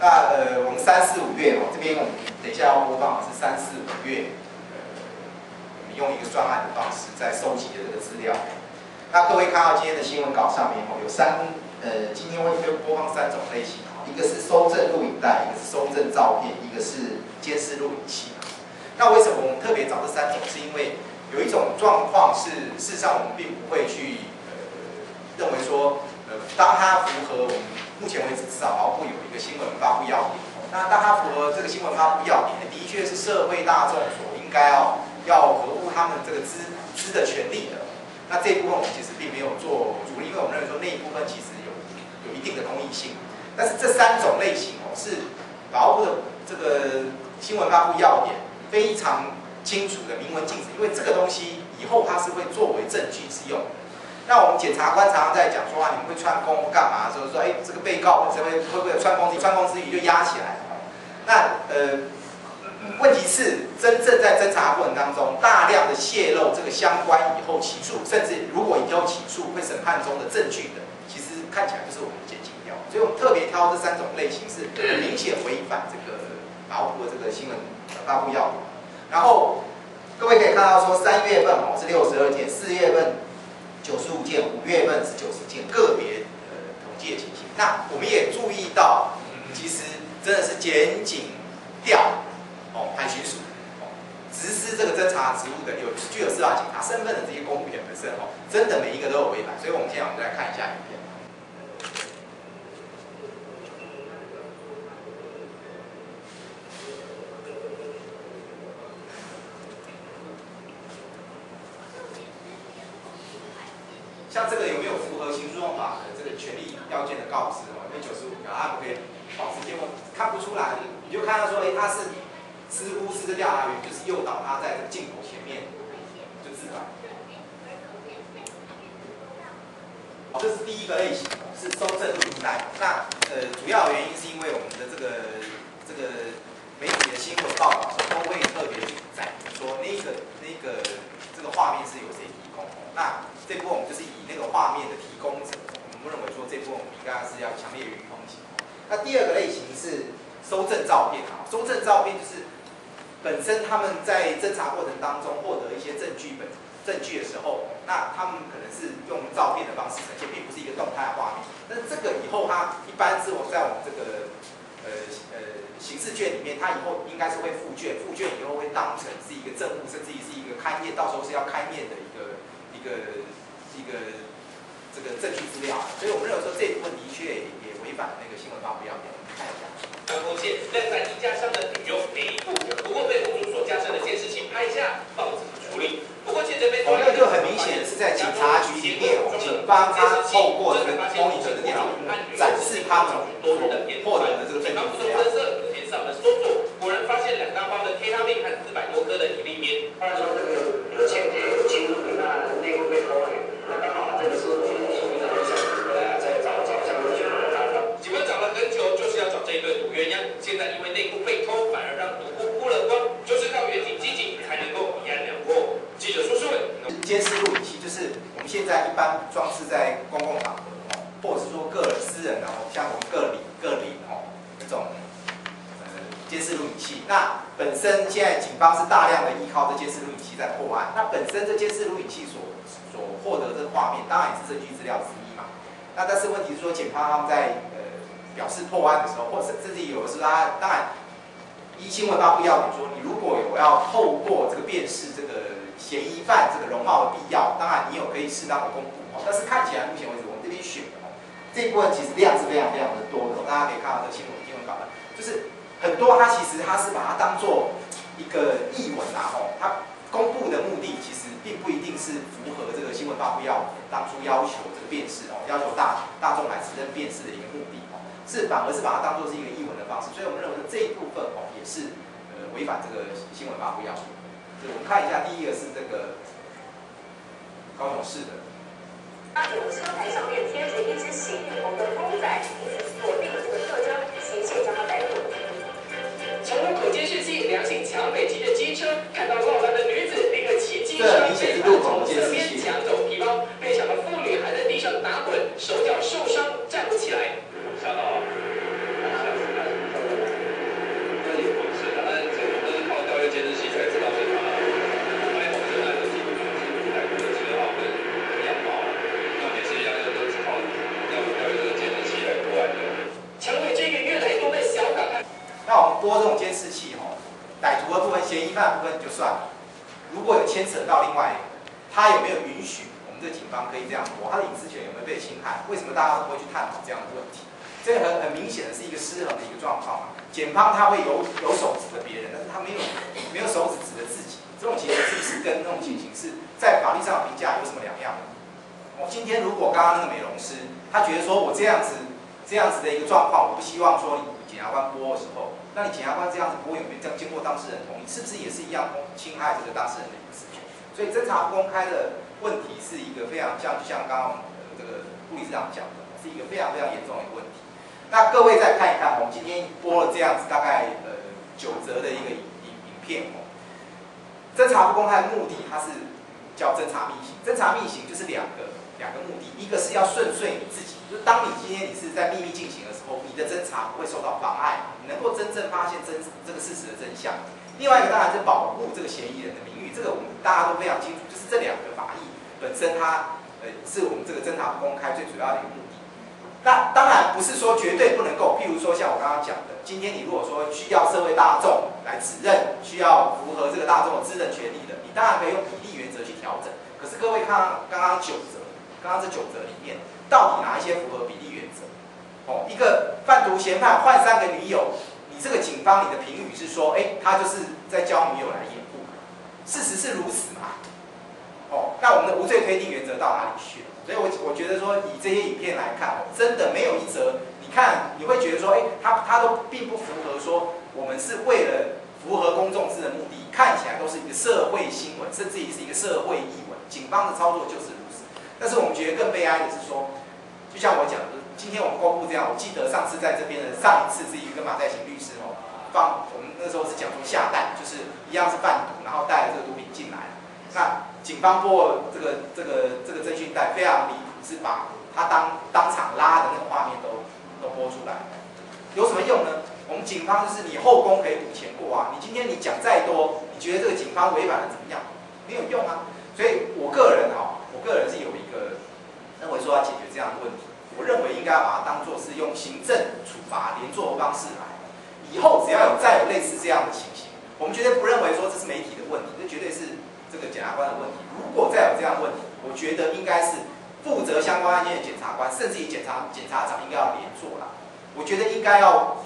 那我们3、4、5月这边我们等一下要播放的是3、4、5月，我们用一个专案的方式在收集的这个资料。那各位看到今天的新闻稿上面有今天会播放3种类型，一个是收证录影带，一个是收证照片，一个是监视录影器。那为什么我们特别找这3种？是因为有一种状况是，事实上我们并不会去认为说，当它符合我们目前为止至少保护有一个新闻发布要点，那当它符合这个新闻发布要点，的确是社会大众所应该要合乎他们这个知的权利的。那这一部分我们其实并没有做主力，因为我们认为说那一部分其实有一定的公益性。但是这3种类型是保护的这个新闻发布要点非常清楚的明文禁止，因为这个东西以后它是会作为证据之用。那我们检察官常常在讲说你们会串供干嘛？就是说，这个被告本身会不会有串供之余就压起来？那问题是真正在侦查过程当中，大量的泄露这个相关以后起诉，甚至如果以后起诉会审判中的证据的，其实看起来就是我们检警调。所以我们特别挑这3种类型是很明显违反这个保护的这个新闻发布要点。然后各位可以看到说，3月份是62件，4月份95件，5月份是90件，个别统计的情形。那我们也注意到，其实真的是检警调和巡署实施这个侦查职务的具有司法警察身份的这些公务员本身真的每一个都有违反。所以我们现在来看一下影片。像这个有没有符合刑诉讼法的这个权利要件的告知因为95条他不可以保持，结果看不出来，你就看到说，他是似乎是这调查员就是诱导他在这个镜头前面就自白。这是第一个类型，是收证录影带。那主要的原因是因为我们的这个媒体的新闻报道都会特别载说那个这个画面是由谁提供。那这部分我们就是以那个画面的提供者，我们认为说这部分我们应该是要强烈予以抨击。那第二个类型是收证照片收证照片就是本身他们在侦查过程当中获得一些证据的时候，那他们可能是用照片的方式呈现，并不是一个动态的画面。但是这个以后它一般是在我们这个刑事卷里面，它以后应该是会附卷，附卷以后会当成是一个证物，甚至于是一个开面，到时候是要开面的一个这个证据资料。所以我们认为说这部分的确也违反那个新闻发布要点。我们看一下。 空线但在衣架上的女佣内部，不过被屋主所架设的监视器拍下，报纸处理。不过记者被那就很明显是在警察局里面，警方他透过这个模拟器的电脑展示他们所获得的这个证据资料。 减少了搜索，果然发现2大包的 K 他命和400多颗的一粒棉。 他说这个有前天进入那内部被偷了，那刚好这个时候去寻找一下，再找相关去警方找了很久，就是要找这对毒鸳鸯。现在因为内部被偷，反而让毒库曝了光，就是靠远景机警才能够一案了获。记者苏世伟， 监视录影器就是我们现在一般装饰在公共场合或者是说私人像我们各里那种监视录影器。那本身现在警方是大量的依靠这监视录影器在破案。那本身这监视录影器所获得这个画面，当然也是证据资料之一嘛。那但是问题是说，检方他们在表示破案的时候，或者甚至有的是他当然依新闻发布要点说，你如果有要透过这个辨识这个嫌疑犯这个容貌的必要，当然你有可以适当的公布但是看起来目前为止我们这边选的这一部分其实量是非常非常的多的大家可以看到这个新闻稿的，就是很多它其实它是把它当做一个译文它公布的目的其实并不一定是符合这个新闻发布要当初要求这个辨识要求大众来指认辨识的一个目的是反而是把它当作是一个译文的方式，所以我们认为这一部分也是违反这个新闻发布要求。我们看一下，第一个是这个高雄市的。 那有车台上面贴着一只血红的公仔，因此锁定这个特征，协械将它逮捕。 从路口监视器量刑抢北极的机车，看到落单的女子立刻骑机车从侧边抢走皮包，被抢的妇女还在地上打滚，手脚受伤，站不起来。吓到了。 拨这种监视器歹徒的部分、嫌疑犯的部分就算了，如果有牵扯到另外一个，他有没有允许我们这警方可以这样拨？他的隐私权有没有被侵害？为什么大家都不会去探讨这样的问题？这个很明显的是一个失衡的一个状况嘛。检方他会有手指着别人，但是他没有手指指着自己，这种情形是不是跟那种情形是在法律上的评价有什么两样的？今天如果刚刚那个美容师，他觉得说我这样子的一个状况，我不希望说你检察官拨的时候，那你检察官这样子拨有没有经过当事人同意？是不是也是一样侵害这个当事人的隐私权？所以侦查不公开的问题是一个非常就像刚刚这个顾理事长讲的，是一个非常严重的一个问题。那各位再看一看，我们今天播了这样子大概9则的一个影片侦查不公开的目的，它是叫侦查密行。侦查密行就是两个目的，一个是要顺遂你自己，就是当你今天你是在秘密进行的时候，你的侦查不会受到妨碍，你能够真正发现这个事实的真相。另外一个当然是保护这个嫌疑人的名誉，这个我们大家都非常清楚，就是这两个法益本身它是我们这个侦查不公开最主要的一个目的。那当然不是说绝对不能够，譬如说像我刚刚讲的，今天你如果说需要社会大众来指认，需要符合这个大众的知认权利的，你当然可以用比例原则去调整。可是各位看刚刚这9则里面，到底哪一些符合比例原则？一个贩毒嫌犯换3个女友，你这个警方你的评语是说，他就是在交女友来掩护，事实是如此嘛？那我们的无罪推定原则到哪里去了？所以我觉得说，以这些影片来看，真的没有一则，你看你会觉得说，他都并不符合说，我们是为了符合公众知的目的，看起来都是一个社会新闻，甚至于是一个社会议文。警方的操作就是如此。但是我们觉得更悲哀的是说，就像我讲的，今天我们公布这样，我记得上次在这边的上一次是一个跟马在行律师我们那时候是讲说下带，就是一样是贩毒，然后带了这个毒品进来，那警方播这个侦讯带非常离谱，是把他当场拉的那个画面都播出来，有什么用呢？我们警方就是你后宫可以补前过啊，你今天你讲再多，你觉得这个警方违反了怎么样？没有用啊。所以我个人是有一个认为说要解决这样的问题，我认为应该要把它当作是用行政处罚连坐的方式来，以后只要再有类似这样的情形，我们绝对不认为说这是媒体的问题，这绝对是这个检察官的问题。如果再有这样的问题，我觉得应该是负责相关案件的检察官，甚至于检察长应该要连坐啦。我觉得应该要